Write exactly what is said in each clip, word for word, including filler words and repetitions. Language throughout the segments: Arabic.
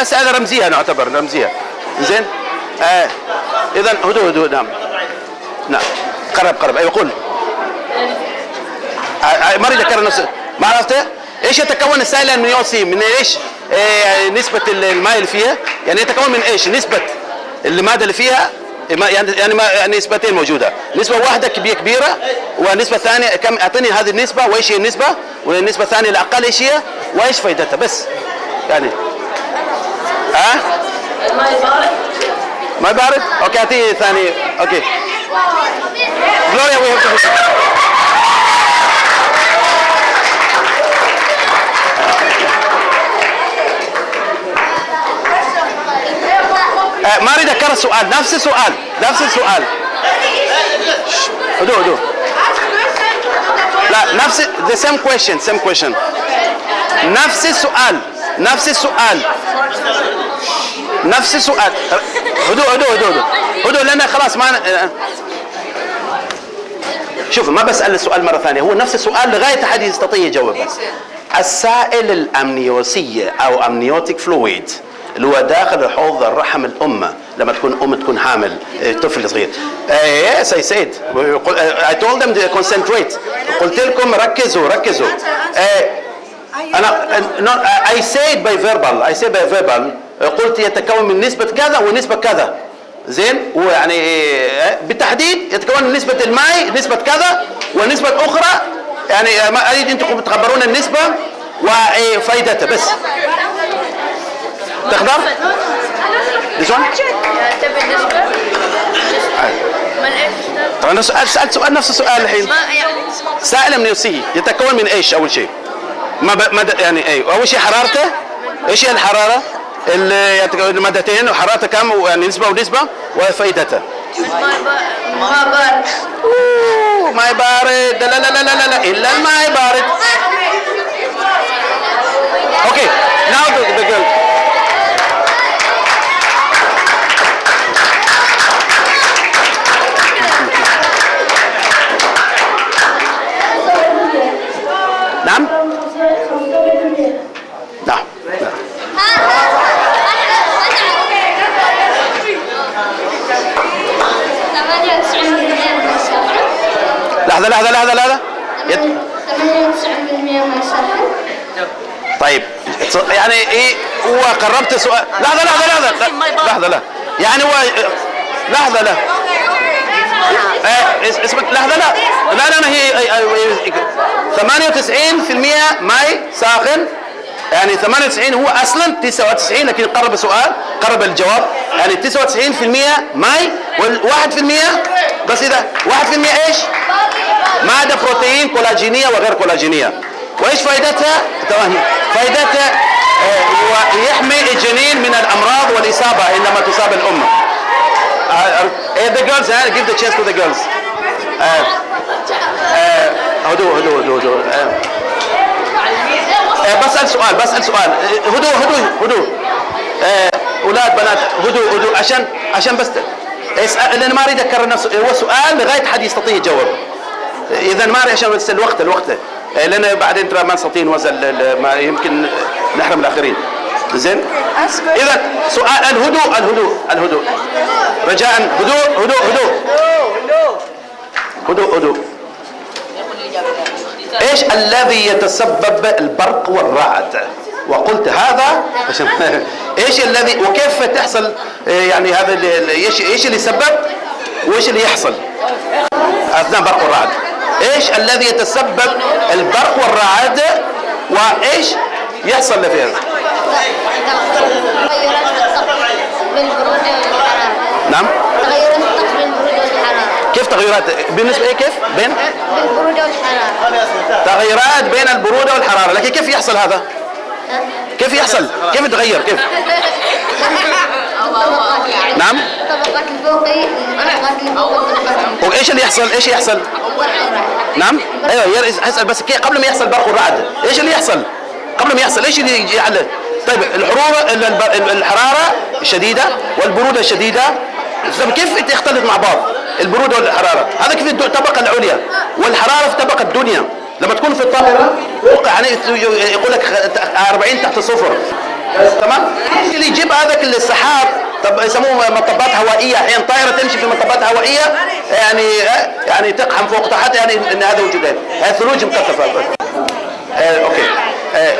بس هذا رمزيه نعتبر رمزيه. زين آه اذا هدوء هدوء. نعم نعم قرب قرب. ايوه قول. آه ما اريد اكرر نفسي. ما عرفته؟ ايش يتكون السائل الامنيوسي من ايش؟ آه نسبه الماء اللي فيها، يعني يتكون من ايش؟ نسبه الماده اللي فيها، يعني يعني ما نسبتين موجوده، نسبه واحده كبيره كبيره ونسبه ثانيه. كم اعطيني هذه النسبه وايش هي النسبه، والنسبه الثانيه الاقل ايش هي وايش فائدتها بس. يعني ها؟ أه؟ الماء بارد؟ ماء بارد؟ اوكي اعطيني ثاني. اوكي جلوريا وي هاف ما اريد اكرر السؤال، نفس السؤال نفس السؤال. هدوء هدوء. لا نفس the same question same question نفس السؤال نفس السؤال نفس السؤال. هدوء هدوء هدوء هدوء لان خلاص ما شوف ما بسأل السؤال مرة ثانية، هو نفس السؤال لغاية أحد يستطيع يجاوب. بس السائل الأمنيوسية أو أمنيوتيك فلويد اللي هو داخل حوض الرحم الأمة لما تكون أم تكون حامل طفل صغير. يس اي سيد اي تولد ذم كونسنتريت. قلت لكم ركزوا ركزوا. أنا اي سيد باي فيربال اي سيد باي فيربال قلت يتكون من نسبة كذا ونسبة كذا. زين ويعني بالتحديد يتكون من نسبة الماء نسبة كذا والنسبة الأخرى يعني ما أريد أنتم تخبرون النسبة وفائدتها بس. تقدر؟ ليش؟ تبي النسبة؟ طبعا أنا سألت سؤال نفس السؤال الحين. سائل أمنيوسي يتكون من إيش أول شيء؟ ما ما يعني أي أول شيء حرارته. إيش هي الحرارة؟ المادتين وحرارته كم يعني نسبة ونسبة وفائدتها. ماء بارد. ماء بارد. لا لا لا لا لا إلا الماء بارد. أوكي now the, the girl. نعم نعم لحظة لحظة لحظة لحظة. ثمانية وتسعين بالمئة من الساحل. طيب يعني ايه هو قربت سؤال. لحظة لحظة لحظة لحظة لا يعني هو لحظة لا اسمك لحظة لا لا لا هي ثمانية وتسعين بالمئة ماء ساخن، يعني ثمانية وتسعين هو اصلا تسعة وتسعين لكن قرب السؤال قرب الجواب، يعني تسعة وتسعين بالمئة ماء والواحد بالمئة بس. اذا واحد بالمئة ايش؟ مادة بروتين كولاجينية وغير كولاجينية. وايش فائدتها؟ تمام فائدتها هو يحمي الجنين من الامراض والاصابة عندما تصاب الام. the girls give the chance to the girls. هدوء هدوء هدوء هدوء. بسأل سؤال بسأل سؤال. هدوء هدوء هدوء. اولاد بنات هدوء هدوء عشان عشان بس اسال لان ما اريد اكرر نفسه. هو سؤال لغايه حد يستطيع يجاوب. اذا ما اريد عشان بس الوقت الوقت لان بعدين ترى ما نستطيع نوزن ما يمكن نحرم الاخرين. زين اذا سؤال الهدوء الهدوء الهدوء رجاء هدوء هدوء هدوء هدوء هدوء. ايش الذي يتسبب البرق والرعد؟ وقلت هذا ايش الذي وكيف تحصل يعني هذا ايش ايش اللي يسبب وايش اللي يحصل اثناء برق والرعد؟ ايش الذي يتسبب البرق والرعد وايش يحصل له فيها؟ تغيرات الطقس بالبرودة والحرارة. نعم تغيرات الطقس بالبرودة والحرارة. كيف تغيرات بالنسبة ايه كيف؟ بين بالبرودة والحرارة. تغيرات بين البرودة والحرارة، لكن كيف يحصل هذا؟ كيف يحصل؟ كيف يتغير؟ كيف؟ نعم؟ الطبقات الفوقية الطبقات اللي فوق الطبقات. وايش اللي يحصل؟ ايش يحصل؟ نعم؟ ايوه اسال بس قبل ما يحصل برق والرعد، ايش اللي يحصل؟ قبل ما يحصل ايش اللي يجي على طيب الحرارة الحرارة الشديدة والبرودة الشديدة كيف تختلط مع بعض؟ البرودة والحرارة هذا كيف الطبقة العليا والحرارة في الطبقة الدنيا لما تكون في الطائرة يعني يقول لك أربعين تحت الصفر تمام؟ ايش اللي السحاب طب يسموه مطبات هوائيه، احيانا طائره تمشي في مطبات هوائيه يعني يعني تقحم فوق تحت، يعني ان هذا وجودين، هذه ثلوج مكثفه. آه اوكي آه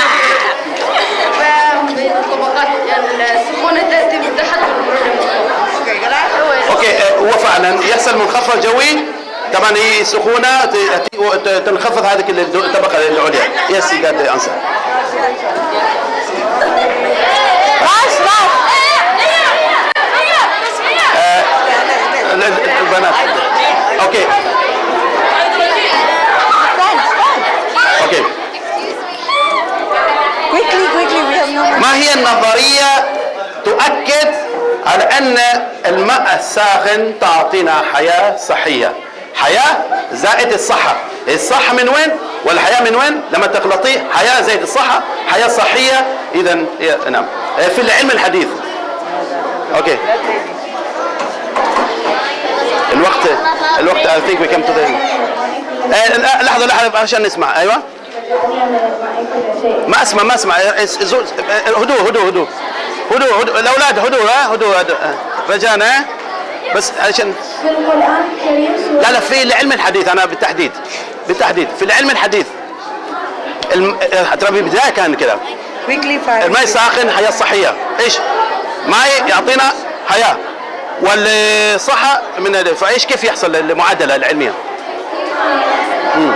نعم. الطبقات السخونه تاتي من تحت والبروده من فوق. اوكي آه هو فعلا يحصل منخفض جوي، طبعا هي سخونه تنخفض هذه الطبقه العليا. يس قاعد انسى. البنات اوكي اوكي ما هي النظريه تؤكد على ان الماء الساخن تعطينا حياه صحيه؟ حياه زائد الصحه. الصحه من وين والحياه من وين؟ لما تخلطيه حياه زائد الصحه حياه صحيه. اذا نعم في العلم الحديث. اوكي الوقت الوقت I think we come to the لحظة لحظة عشان نسمع. أيوة ما أسمع ما أسمع. هدوء هدوء هدوء هدوء هدوء الأولاد هدوء ها هدوء رجانا بس عشان في القرآن الكريم. لا لا في العلم الحديث أنا بالتحديد بالتحديد في العلم الحديث الم... ترى في البداية كان كذا الماء الساخن حياة صحية. إيش ماء يعطينا حياة والصحة من فايش كيف يحصل المعادلة العلمية؟ امم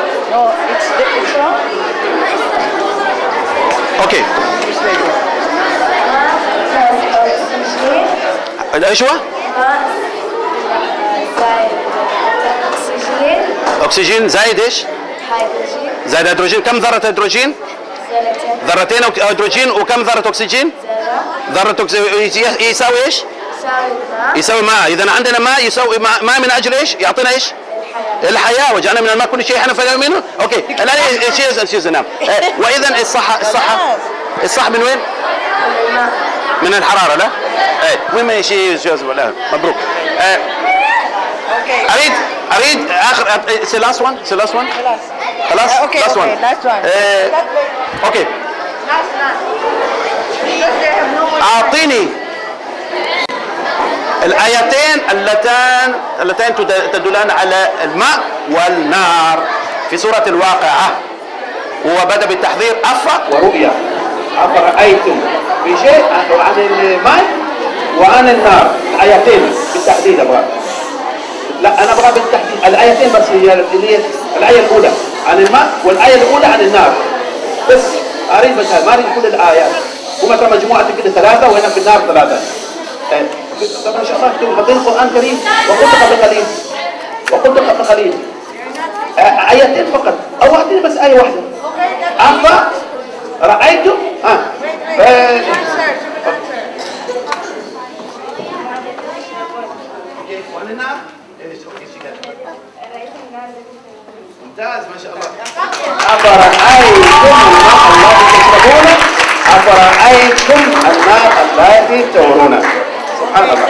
اوكي ايش هو؟ اكسجين زائد ايش؟ زائد هيدروجين. كم ذرة هيدروجين؟ ذرتين هيدروجين. وكم ذرة اكسجين؟ ذرة اكسجين يساوي ايش؟ يساوي ماء. اذا عندنا ماء يساوي ماء من اجل ايش؟ يعطينا ايش؟ الحياه. وجعلنا من الماء كل شيء احنا فلا منه. اوكي الان شيء شيء نعم. واذا الصحه الصحه الصح من وين؟ من الحراره. لا ايه وين ما شيء لا مبروك. اريد اريد اخر سي لاست وان سي لاست وان خلاص اوكي لاست وان اوكي اعطيني الآيتين اللتان اللتان تدلان على الماء والنار في سورة الواقعة. هو بدأ بالتحذير أف ورؤيا. أفرأيتم بشيء عن الماء وعن النار. آيتين بالتحديد أبغى. لا أنا أبغى بالتحديد الآيتين بس هي اللي الآية الأولى عن الماء والآية الأولى عن النار بس. أريد بس ما أريد كل الآيات. هم ترى مجموعة كده ثلاثة وهنا في النار ثلاثة. طبعا ان شاء الله انتم حافظين القران الكريم. وقلت قبل قليل وقلت قبل قليل ايتين فقط او اعطيني بس ايه واحده. افا رايتم ها ممتاز ما شاء الله. افرايتم الماء الذي تشربونه افرايتم النار التي تورون. سبحان الله.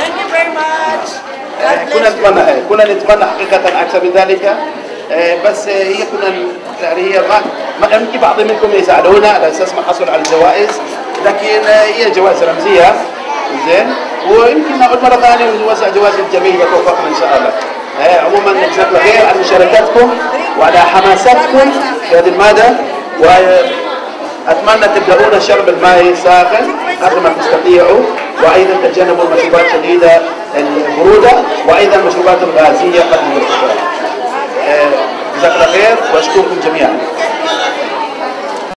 كنا نتمنى كنا نتمنى حقيقة أكثر من ذلك بس هي كنا يعني هي ما ما يمكن بعض منكم يساعدونا على أساس ما حصل على الجوائز لكن هي جوائز رمزية زين ويمكن نعود مرة ثانية ونوزع جوائز للجميع إذا توفقنا إن شاء الله. عموما جزاكم الله خير على مشاركتكم وعلى حماستكم في هذه المادة وأتمنى تبدأون شرب الماء ساخن قدر ما تستطيعوا وايضا تجنبوا المشروبات شديده البروده وايضا المشروبات الغازيه قدر ما تستطيعوا. جزاك الله خير واشكركم جميعا.